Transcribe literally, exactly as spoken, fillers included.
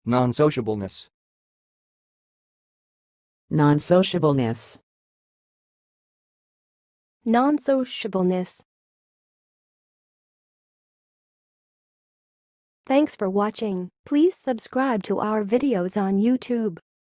non-sociableness, non-sociableness, non-soh-chee-uh-buhl-ness. Thanks for watching. Please subscribe to our videos on YouTube.